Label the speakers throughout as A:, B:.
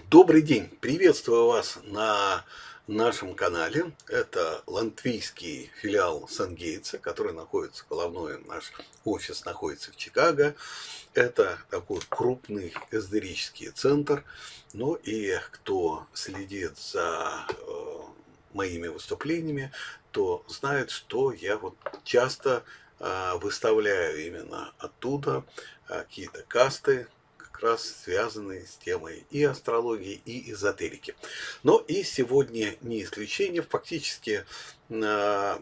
A: Добрый день! Приветствую вас на нашем канале. Это латвийский филиал Сангейтса, который находится, головной наш офис находится в Чикаго. Это такой крупный эзотерический центр. Ну и кто следит за моими выступлениями, то знает, что я вот часто выставляю именно оттуда какие-то касты, как раз связанные с темой и астрологии, и эзотерики. Но и сегодня не исключение. Фактически а,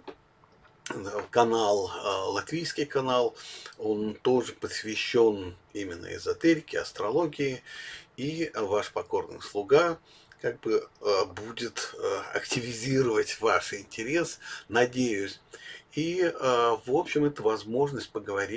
A: канал, латвийский канал, он тоже посвящен именно эзотерике, астрологии. И ваш покорный слуга как бы будет активизировать ваш интерес, надеюсь. И, в общем, это возможность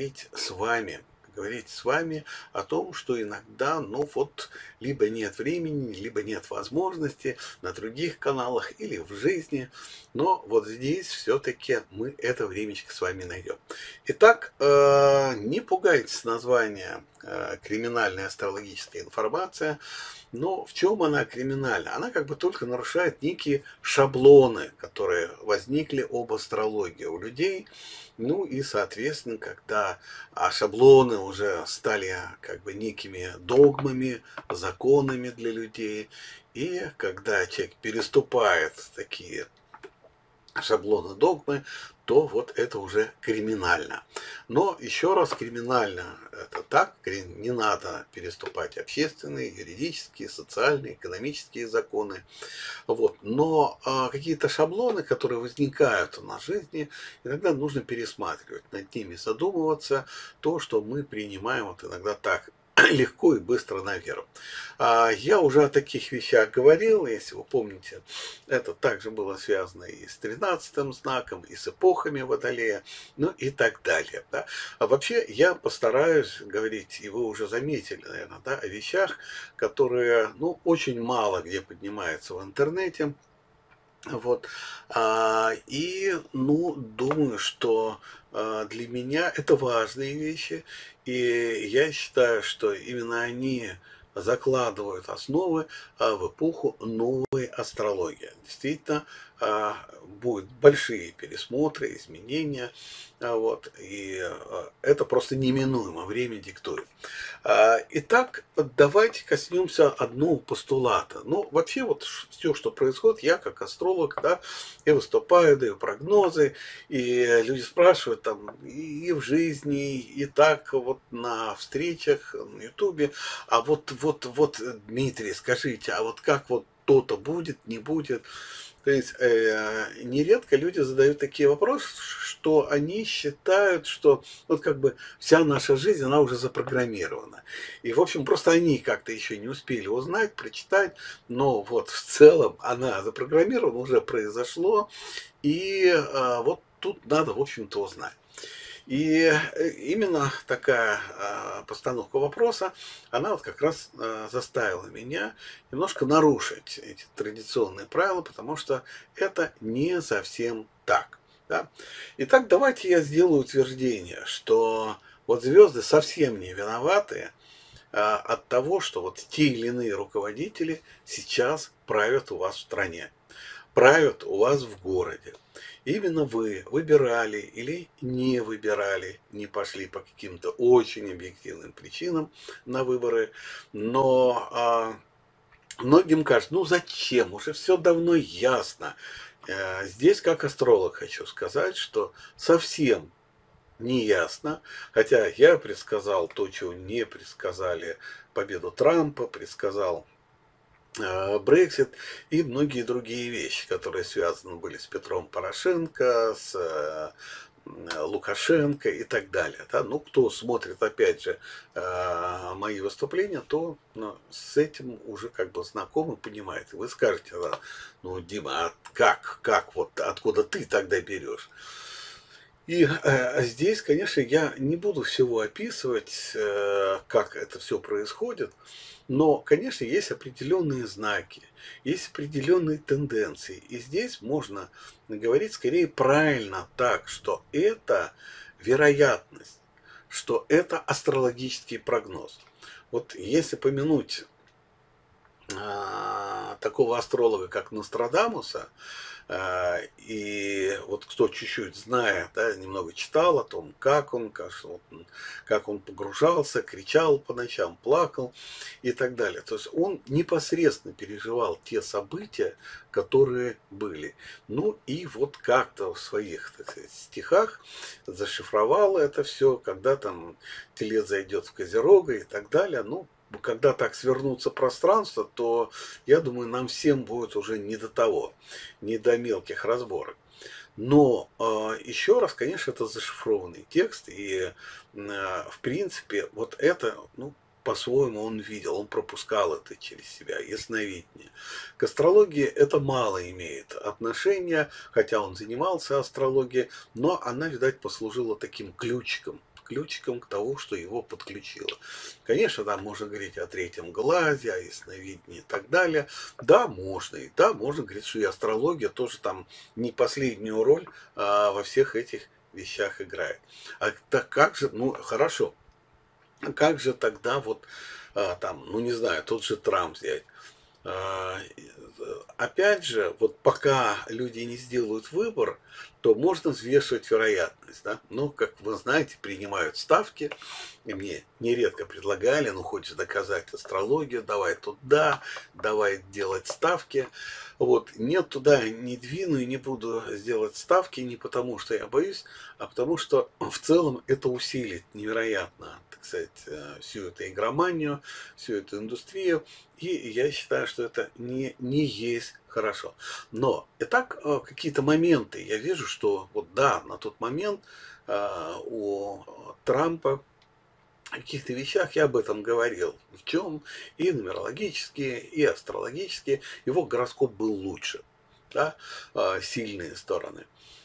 A: поговорить с вами о том, что иногда, ну вот, либо нет времени, либо нет возможности на других каналах или в жизни, но вот здесь все-таки мы это времечко с вами найдем. Итак, не пугайтесь названия «Криминальная астрологическая информация». Но в чем она криминальна? Она как бы только нарушает некие шаблоны, которые возникли об астрологии у людей. Ну и, соответственно, когда шаблоны уже стали как бы некими догмами, законами для людей, и когда человек переступает такие шаблоны догмы, то вот это уже криминально. Но еще раз, криминально это так, не надо переступать общественные, юридические, социальные, экономические законы. Вот. Но какие-то шаблоны, которые возникают в нашей жизни, иногда нужно пересматривать, над ними задумываться, то, что мы принимаем вот иногда так легко и быстро на веру. Я уже о таких вещах говорил, если вы помните, это также было связано и с 13-м знаком, и с эпохами Водолея, ну и так далее. Да. А вообще я постараюсь говорить, и вы уже заметили, наверное, да, о вещах, которые, ну, очень мало где поднимаются в интернете. Вот. Ну, думаю, что для меня это важные вещи, и я считаю, что именно они закладывают основы в эпоху новой астрологии. Действительно, будут большие пересмотры, изменения, вот, и это просто неминуемо, время диктует. Итак, давайте коснемся одного постулата. Ну, вообще, вот все, что происходит, я как астролог, да, я выступаю, даю прогнозы, и люди спрашивают там и в жизни, и так вот на встречах на Ютубе, вот, Дмитрий, скажите, а вот как вот то-то будет, не будет? То есть нередко люди задают такие вопросы, что они считают, что вот как бы вся наша жизнь, она уже запрограммирована. И, в общем, просто они как-то еще не успели узнать, прочитать, но вот в целом она запрограммирована, уже произошло, и вот тут надо, в общем-то, узнать. И именно такая постановка вопроса, она вот как раз заставила меня немножко нарушить эти традиционные правила, потому что это не совсем так. Да? Итак, давайте я сделаю утверждение, что вот звезды совсем не виноваты от того, что вот те или иные руководители сейчас правят у вас в стране, правят у вас в городе. Именно вы выбирали или не выбирали, не пошли по каким-то очень объективным причинам на выборы, но многим кажется, ну зачем, уже все давно ясно. Здесь, как астролог, хочу сказать, что совсем не ясно, хотя я предсказал то, чего не предсказали победу Трампа, предсказал Брексит и многие другие вещи, которые связаны были с Петром Порошенко, с Лукашенко и так далее. Да? Ну, кто смотрит, опять же, мои выступления, то с этим уже как бы знакомы, понимает. И вы скажете, да, ну, Дима, а как, вот откуда ты тогда берешь? И здесь, конечно, я не буду всего описывать, как это все происходит, но, конечно, есть определенные знаки, есть определенные тенденции. И здесь можно говорить скорее правильно так, что это вероятность, что это астрологический прогноз. Вот если помянуть такого астролога, как Нострадамуса, и вот кто чуть-чуть знает, да, немного читал о том, как он погружался, кричал по ночам, плакал и так далее. То есть он непосредственно переживал те события, которые были. Ну и вот как-то в своих, так сказать, стихах зашифровал это все, когда там телец зайдет в Козерога и так далее. Ну, когда так свернутся пространство, то, я думаю, нам всем будет уже не до того, не до мелких разборок. Но еще раз, конечно, это зашифрованный текст, и в принципе вот это, ну, по-своему он видел, он пропускал это через себя, ясновидение. К астрологии это мало имеет отношения, хотя он занимался астрологией, но она, видать, послужила таким ключиком к тому, что его подключило. Конечно, да, можно говорить о третьем глазе, о ясновидении и так далее. Да, можно. И да, можно говорить, что и астрология тоже там не последнюю роль во всех этих вещах играет. А так как же, ну хорошо, как же тогда вот там, ну не знаю, тот же Трамп взять. А, Опять же, вот пока люди не сделают выбор, то можно взвешивать вероятность. Да? Ну, как вы знаете, принимают ставки. И мне нередко предлагали, ну, хочешь доказать астрологию, давай туда, давай делать ставки. Вот, нет, туда не двину и не буду сделать ставки не потому, что я боюсь, а потому что в целом это усилит невероятно, так сказать, всю эту игроманию, всю эту индустрию. И я считаю, что это не есть хорошо. Но и так какие-то моменты я вижу, что вот да, на тот момент у Трампа в каких-то вещах я об этом говорил. В чем и нумерологические, и астрологические его гороскоп был лучше. Да? Сильные стороны.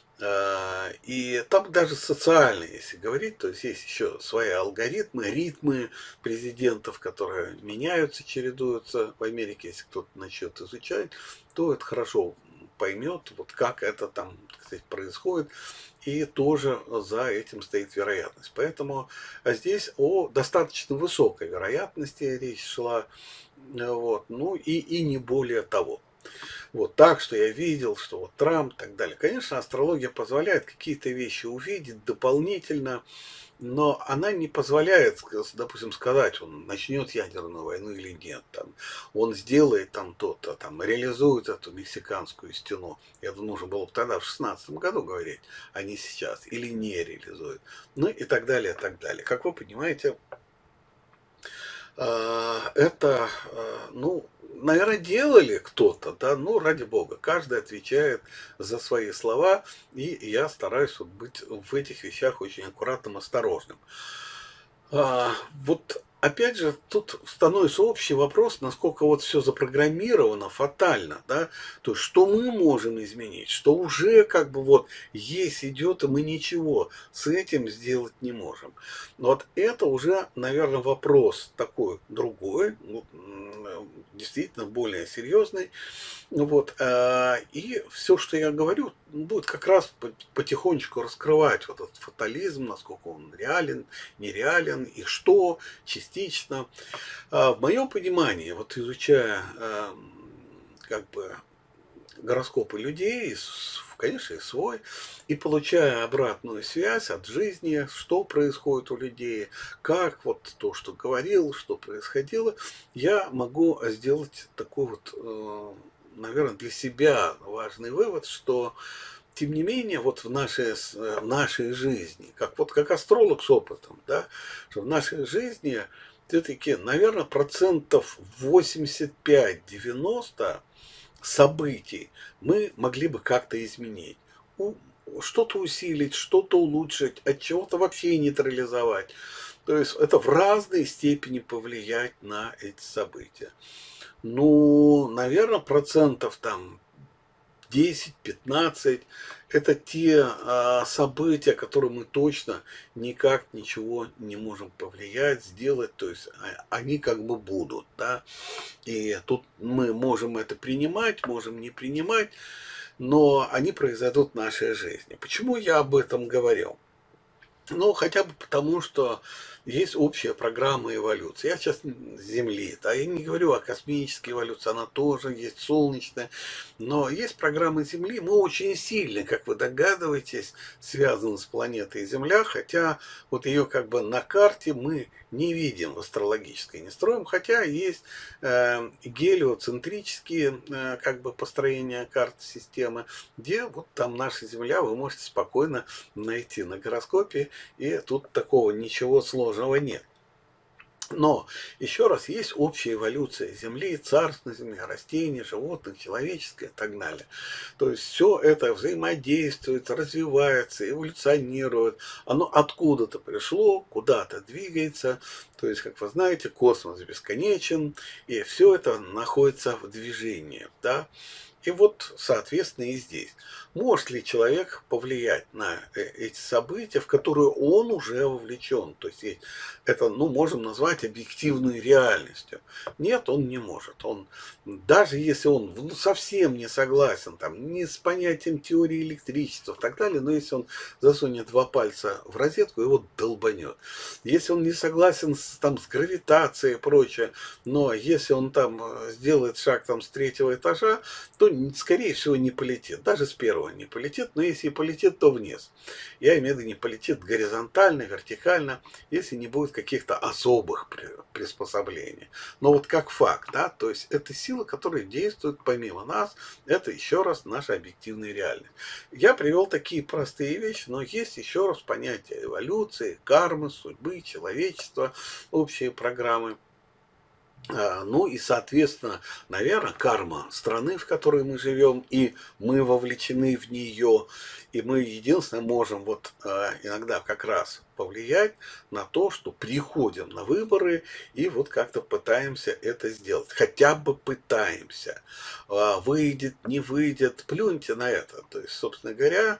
A: И там даже социальные, если говорить, то есть есть еще свои алгоритмы, ритмы президентов, которые меняются, чередуются в Америке. Если кто-то начнет изучать, то это хорошо поймет, вот как это там, так сказать, происходит. И тоже за этим стоит вероятность. Поэтому здесь о достаточно высокой вероятности речь шла. Вот, ну и не более того. Вот так, что я видел, что вот Трамп и так далее. Конечно, астрология позволяет какие-то вещи увидеть дополнительно, но она не позволяет, допустим, сказать, он начнет ядерную войну или нет. Там, он сделает там то-то, там, реализует эту мексиканскую стену. Это нужно было бы тогда в 16 году говорить, а не сейчас. Или не реализует. Ну и так далее, и так далее. Как вы понимаете, это, ну, наверное, делали кто-то, да, ну, ради бога, каждый отвечает за свои слова, и я стараюсь вот быть в этих вещах очень аккуратным, осторожным. Вот опять же, тут становится общий вопрос, насколько вот все запрограммировано фатально, да, то есть что мы можем изменить, что уже как бы вот есть, идет, и мы ничего с этим сделать не можем. Но вот это уже, наверное, вопрос такой другой, ну, действительно более серьезный. Ну вот, и все, что я говорю, будет как раз потихонечку раскрывать вот этот фатализм, насколько он реален, нереален, и что частично. В моем понимании, вот изучая как бы гороскопы людей, конечно, и свой, и получая обратную связь от жизни, что происходит у людей, как вот то, что говорил, что происходило, я могу сделать такой вот, наверное, для себя важный вывод, что тем не менее, вот в нашей жизни, как вот как астролог с опытом, да, что в нашей жизни все-таки, наверное, процентов 85-90 событий мы могли бы как-то изменить. Что-то усилить, что-то улучшить, от чего-то вообще нейтрализовать. То есть это в разной степени повлиять на эти события. Ну, наверное, процентов там 10-15 это те события, которые мы точно никак ничего не можем повлиять, сделать, то есть они как бы будут, да, и тут мы можем это принимать, можем не принимать, но они произойдут в нашей жизни. Почему я об этом говорил? Ну, хотя бы потому, что есть общая программа эволюции. Я сейчас с Земли, да, я не говорю о космической эволюции, она тоже есть, солнечная, но есть программа Земли, мы очень сильно, как вы догадываетесь, связаны с планетой Земля, хотя вот ее как бы на карте мы не видим в астрологической, не строим, хотя есть гелиоцентрические как бы построения карты системы, где вот там наша Земля вы можете спокойно найти на гороскопе, и тут такого ничего сложного нет. Но, еще раз, есть общая эволюция Земли, царств на Земле, растений, животных, человеческое и так далее. То есть все это взаимодействует, развивается, эволюционирует. Оно откуда-то пришло, куда-то двигается. То есть, как вы знаете, космос бесконечен, и все это находится в движении. Да? И вот, соответственно, и здесь. Может ли человек повлиять на эти события, в которые он уже вовлечен? То есть это, ну, можем назвать объективной реальностью. Нет, он не может. Он, даже если он ну, совсем не согласен там, ни с понятием теории электричества и так далее, но если он засунет два пальца в розетку, его долбанет. Если он не согласен с гравитацией и прочее, но если он там сделает шаг там, с третьего этажа, то, скорее всего, не полетит. Даже с первого не полетит, но если и полетит, то вниз. Я имею в виду, не полетит горизонтально, вертикально, если не будет каких-то особых приспособлений. Но вот как факт, да, то есть это сила, которая действует помимо нас, это еще раз наша объективная реальность. Я привел такие простые вещи, но есть еще раз понятие эволюции, кармы, судьбы, человечества, общие программы. Ну и, соответственно, наверное, карма страны, в которой мы живем, и мы вовлечены в нее, и мы единственное можем вот иногда как раз повлиять на то, что приходим на выборы и вот как-то пытаемся это сделать. Хотя бы пытаемся. Выйдет, не выйдет, плюньте на это. То есть, собственно говоря,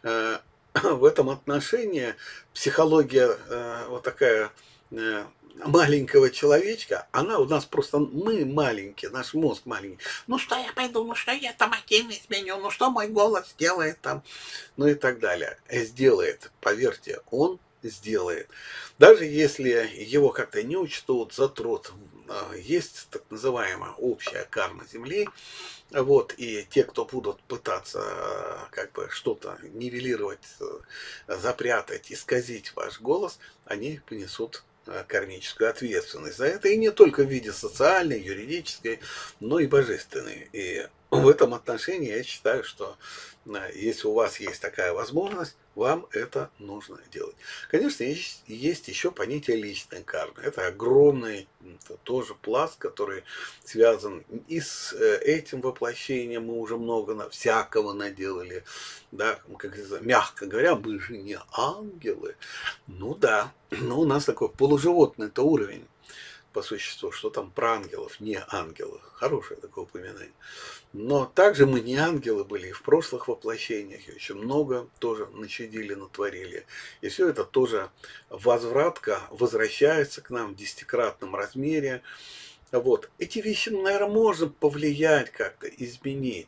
A: в этом отношении психология вот такая маленького человечка, она у нас просто, мы маленькие, наш мозг маленький. Ну что я пойду, ну что я там активно изменю, ну что мой голос сделает там, ну и так далее. Сделает, поверьте, он сделает. Даже если его как-то не учтут, затрут, есть так называемая общая карма Земли, вот, и те, кто будут пытаться как бы что-то нивелировать, запрятать, исказить ваш голос, они понесут кармическую ответственность за это, и не только в виде социальной, юридической, но и божественной. И в этом отношении я считаю, что если у вас есть такая возможность, вам это нужно делать. Конечно, есть еще понятие личной кармы. Это огромный тоже пласт, который связан и с этим воплощением. Мы уже много всякого наделали. Да, как мягко говоря, мы же не ангелы. Ну да, но у нас такой полуживотный-то уровень по существу, что там про ангелов, не ангелы. Хорошее такое упоминание. Но также мы не ангелы были и в прошлых воплощениях, и очень много тоже начудили, натворили. И все это тоже возвратка возвращается к нам в десятикратном размере. Вот. Эти вещи, наверное, можно повлиять как-то, изменить,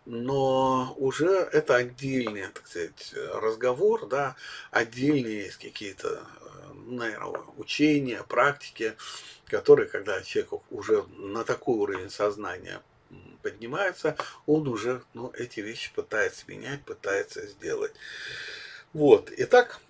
A: но уже это отдельный, так сказать, разговор, да, отдельные есть какие-то, наверное, учения, практики, которые, когда человек уже на такой уровень сознания поднимается, он уже, ну, эти вещи пытается менять, пытается сделать. Вот. Итак,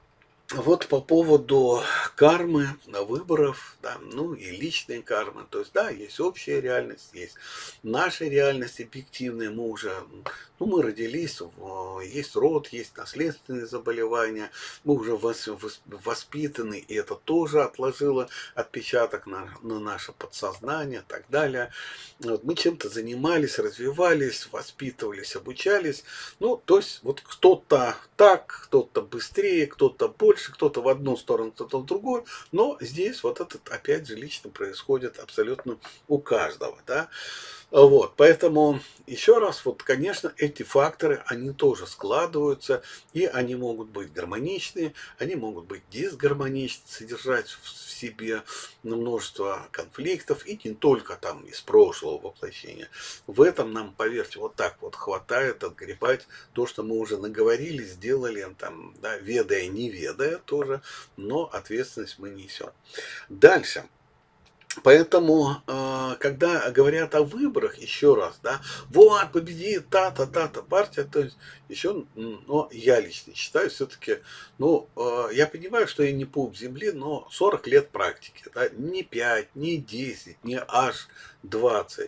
A: вот по поводу кармы, выборов, да, ну и личной кармы. То есть, да, есть общая реальность, есть наша реальность объективная. Мы уже, ну, мы родились, есть род, есть наследственные заболевания, мы уже воспитаны, и это тоже отложило отпечаток на наше подсознание и так далее. Вот, мы чем-то занимались, развивались, воспитывались, обучались. Ну, то есть, вот кто-то так, кто-то быстрее, кто-то больше, кто-то в одну сторону, кто-то в другую, но здесь вот это опять же лично происходит абсолютно у каждого, да. Вот, поэтому еще раз, вот, конечно, эти факторы, они тоже складываются, и они могут быть гармоничны, они могут быть дисгармоничны, содержать в себе множество конфликтов, и не только там из прошлого воплощения. В этом нам, поверьте, вот так вот хватает отгребать то, что мы уже наговорили, сделали, там, да, ведая, не ведая тоже, но ответственность мы несем. Дальше. Поэтому, когда говорят о выборах, еще раз, да, вот победит та-то партия, то есть еще, но я лично считаю, все-таки, ну, я понимаю, что я не пуп земли, но 40 лет практики, да, не 5, не 10, не аж 20.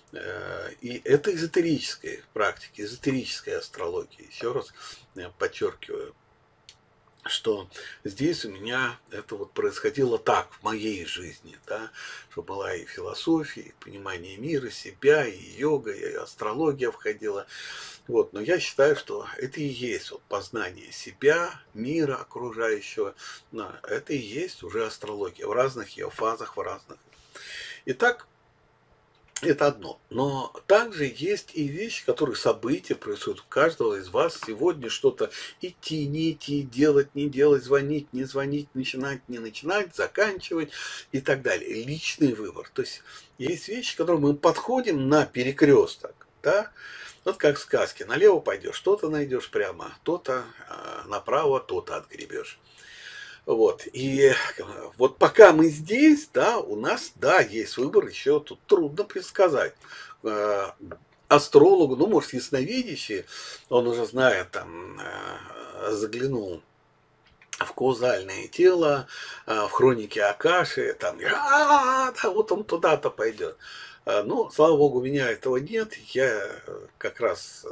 A: И это эзотерическая практика, эзотерическая астрология. Еще раз подчеркиваю, что здесь у меня это вот происходило так в моей жизни, да, что была и философия, и понимание мира, себя, и йога, и астрология входила. Вот, но я считаю, что это и есть вот познание себя, мира окружающего, да, это и есть уже астрология в разных ее фазах, в разных. Итак, это одно. Но также есть и вещи, которые события происходят у каждого из вас. Сегодня что-то идти, не идти, делать, не делать, звонить, не звонить, начинать, не начинать, заканчивать и так далее. Личный выбор. То есть вещи, к которым мы подходим на перекресток. Да? Вот как в сказке. Налево пойдешь, то-то найдешь прямо, то-то направо, то-то отгребешь. Вот. И вот пока мы здесь, да, у нас, да, есть выбор, еще тут трудно предсказать. Э, Астрологу, ну, может, ясновидящий, он уже знает, там, заглянул в каузальное тело, в хроники Акаши, там, да, вот он туда-то пойдет. Ну, слава богу, у меня этого нет, я как раз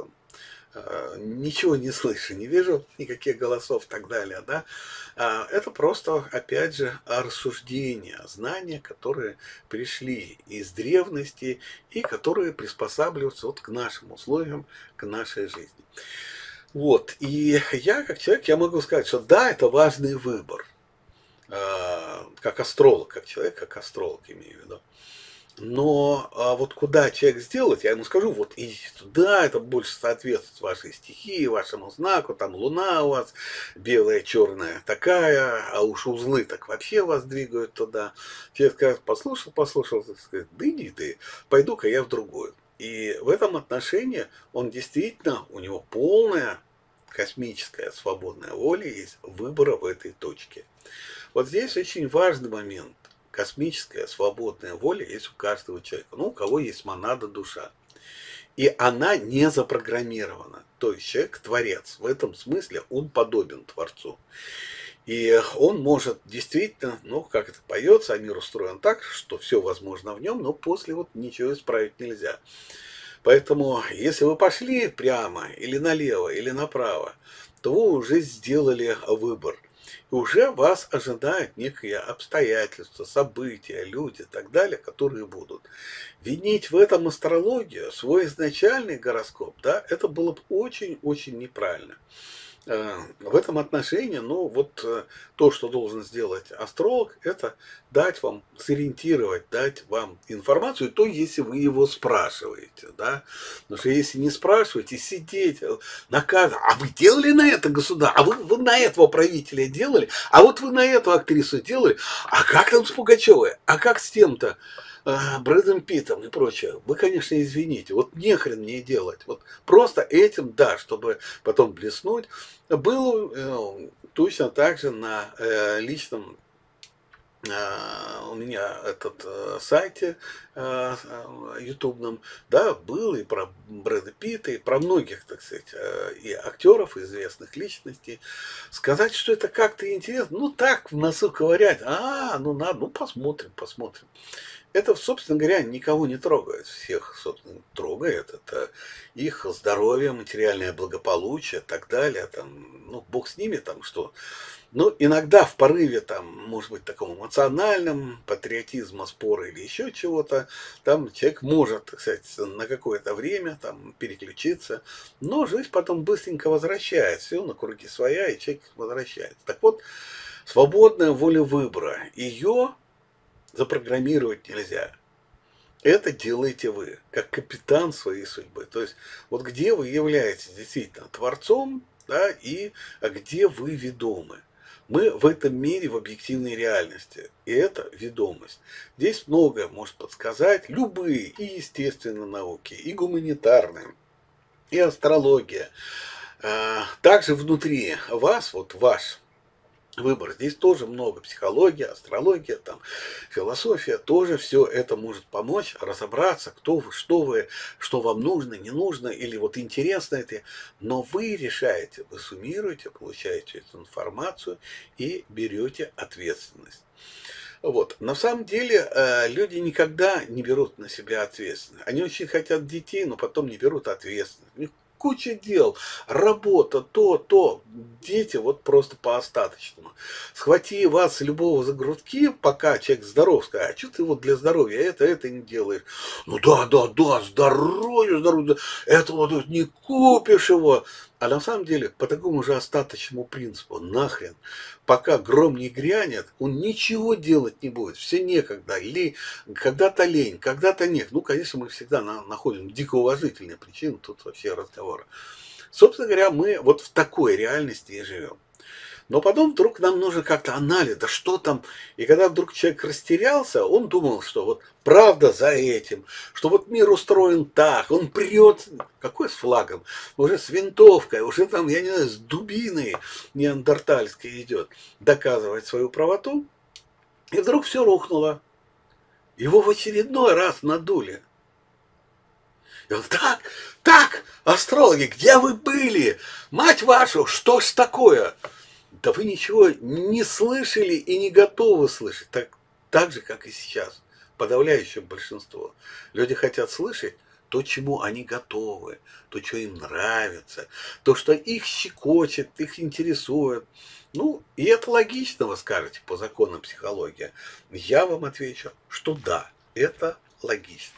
A: ничего не слышу, не вижу никаких голосов и так далее, да. Это просто, опять же, рассуждения, знания, которые пришли из древности и которые приспосабливаются вот к нашим условиям, к нашей жизни. Вот, и я, как человек, я могу сказать, что да, это важный выбор, как астролог, как человек, как астролог имею в виду. Но вот куда человек сделать, я ему скажу, вот идите туда, это больше соответствует вашей стихии, вашему знаку, там луна у вас белая, черная такая, а уж узлы так вообще вас двигают туда. Человек скажет, послушал, так сказать, да иди ты, пойду-ка я в другую. И в этом отношении он действительно, у него полная космическая свободная воля есть выбора в этой точке. Вот здесь очень важный момент. Космическая свободная воля есть у каждого человека. Ну, у кого есть монада душа. И она не запрограммирована. То есть человек творец. В этом смысле он подобен Творцу. И он может действительно, ну, как это поется, а мир устроен так, что все возможно в нем, но после вот ничего исправить нельзя. Поэтому, если вы пошли прямо, или налево, или направо, то вы уже сделали выбор. И уже вас ожидают некие обстоятельства, события, люди и так далее, которые будут. Винить в этом астрологию, свой изначальный гороскоп, да, это было бы очень-очень неправильно. В этом отношении, ну, вот то, что должен сделать астролог, это дать вам, сориентировать, дать вам информацию, то, если вы его спрашиваете, да. Потому что если не спрашиваете, сидеть, наказывать, а вы делали на это государство, а вы на этого правителя делали, а вот вы на эту актрису делали, а как там с Пугачевой, а как с тем-то, Брэдом Питтом и прочее, вы, конечно, извините, вот нехрен мне делать. Вот просто этим, да, чтобы потом блеснуть, было точно так же на личном у меня этот сайте ютубном, да, был и про Брэда Питта, и про многих, так сказать, и актеров, и известных личностей. Сказать, что это как-то интересно, ну так, в носу ковырять, ну надо, ну посмотрим. Это, собственно говоря, никого не трогает. Всех, собственно, трогает. Это их здоровье, материальное благополучие и так далее. Там, ну, бог с ними, там что. Ну, иногда в порыве, там, может быть, таком эмоциональном, патриотизма, спора или еще чего-то, там человек может, так сказать, на какое-то время там переключиться, но жизнь потом быстренько возвращается, все на круги своя, и человек возвращается. Так вот, свободная воля выбора, ее запрограммировать нельзя. это делаете вы, как капитан своей судьбы. То есть, вот где вы являетесь действительно творцом, да, и где вы ведомы. Мы в этом мире в объективной реальности, и это ведомость. Здесь многое может подсказать любые и естественные науки, и гуманитарные, и астрология. Также внутри вас, вот ваш выбор. Здесь тоже много психологии, астрология, там, философия. Тоже все это может помочь разобраться, кто вы, что вам нужно, не нужно, или вот интересно это. Но вы решаете, вы суммируете, получаете эту информацию и берете ответственность. Вот. На самом деле люди никогда не берут на себя ответственность. Они очень хотят детей, но потом не берут ответственность. У них куча дел, работа, то. Дети вот просто по остаточному. Схвати вас любого за грудки, пока человек здоров, скажет, а что ты вот для здоровья это не делаешь? Ну да, здоровье, это вот не купишь его. А на самом деле, по такому же остаточному принципу, нахрен, пока гром не грянет, он ничего делать не будет. Все некогда. Или когда-то лень, когда-то нет. Ну, конечно, мы всегда находим дико уважительные причины, тут вообще разговора. Собственно говоря, мы вот в такой реальности и живем. Но потом вдруг нам нужно как-то анализ, да что там. И когда вдруг человек растерялся, он думал, что вот правда за этим, что вот мир устроен так, он прет, какой с флагом, уже с винтовкой, уже там, я не знаю, с дубиной неандертальской идет доказывать свою правоту. И вдруг все рухнуло. Его в очередной раз надули. И он, так, астрологи, где вы были? Мать вашу, что ж такое? Да вы ничего не слышали и не готовы слышать, так же, как и сейчас. Подавляющее большинство. Люди хотят слышать то, чему они готовы, то, что им нравится, то, что их щекочет, их интересует. Ну, и это логично, вы скажете, по законам психологии. Я вам отвечу, что да, это логично.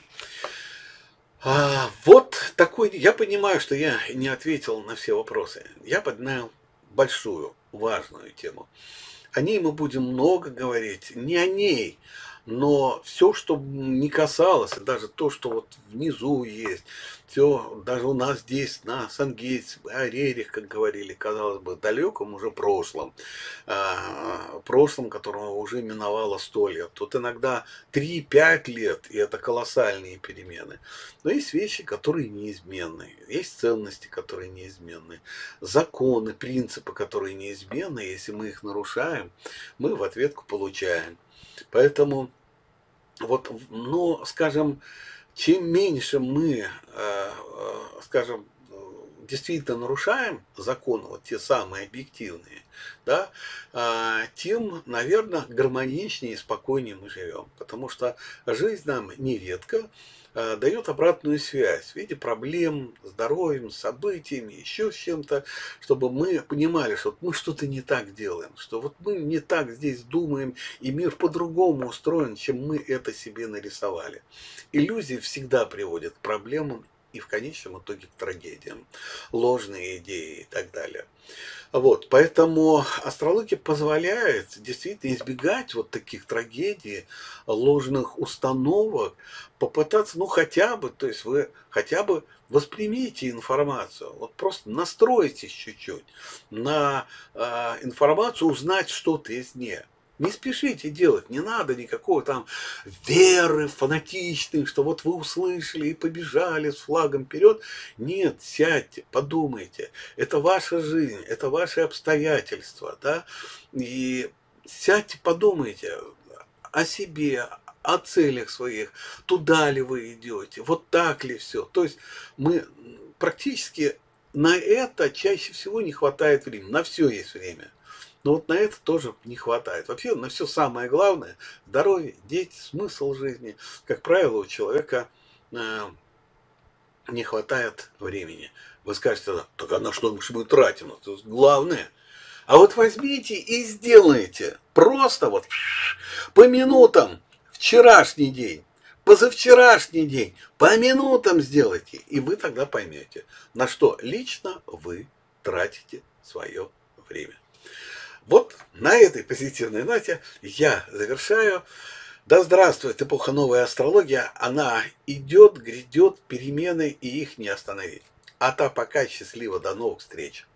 A: Вот такой, я понимаю, что я не ответил на все вопросы. Я поднял большую, важную тему. О ней мы будем много говорить, не о ней, но все, что не касалось, даже то, что вот внизу есть, все, даже у нас здесь, на Сангейтс, о Рерих, как говорили, казалось бы, далеком уже прошлом, прошлом, которого уже миновало 100 лет. Тут иногда 3-5 лет, и это колоссальные перемены. Но есть вещи, которые неизменны, есть ценности, которые неизменны, законы, принципы, которые неизменны. Если мы их нарушаем, мы в ответку получаем. Поэтому, вот, ну, скажем, чем меньше мы, скажем, действительно нарушаем законы, вот те самые объективные, да, тем, наверное, гармоничнее и спокойнее мы живем. Потому что жизнь нам нередко дает обратную связь в виде проблем с здоровьем, с событиями, еще с чем-то, чтобы мы понимали, что мы что-то не так делаем, что вот мы не так здесь думаем, и мир по-другому устроен, чем мы это себе нарисовали. Иллюзии всегда приводят к проблемам и в конечном итоге к трагедиям, ложные идеи и так далее. Вот, поэтому астрология позволяет действительно избегать вот таких трагедий, ложных установок, попытаться, ну хотя бы, то есть вы хотя бы воспримите информацию, вот просто настройтесь чуть-чуть на информацию, узнать что-то из нее. Не спешите делать, не надо никакого там веры фанатичной, что вот вы услышали и побежали с флагом вперед. Нет, сядьте, подумайте. Это ваша жизнь, это ваши обстоятельства, да, и сядьте, подумайте о себе, о целях своих, туда ли вы идете, вот так ли все. То есть мы практически на это чаще всего не хватает времени, на все есть время. Но вот на это тоже не хватает. Вообще на все самое главное, здоровье, дети, смысл жизни, как правило, у человека не хватает времени. Вы скажете, так а на что мы тратим? Это главное. А вот возьмите и сделайте. Просто вот по минутам вчерашний день, позавчерашний день, по минутам сделайте. И вы тогда поймете, на что лично вы тратите свое время. Вот на этой позитивной ноте я завершаю. Да здравствует эпоха новой астрологии, она идет, грядет, перемены, и их не остановить. А та пока счастливо, до новых встреч.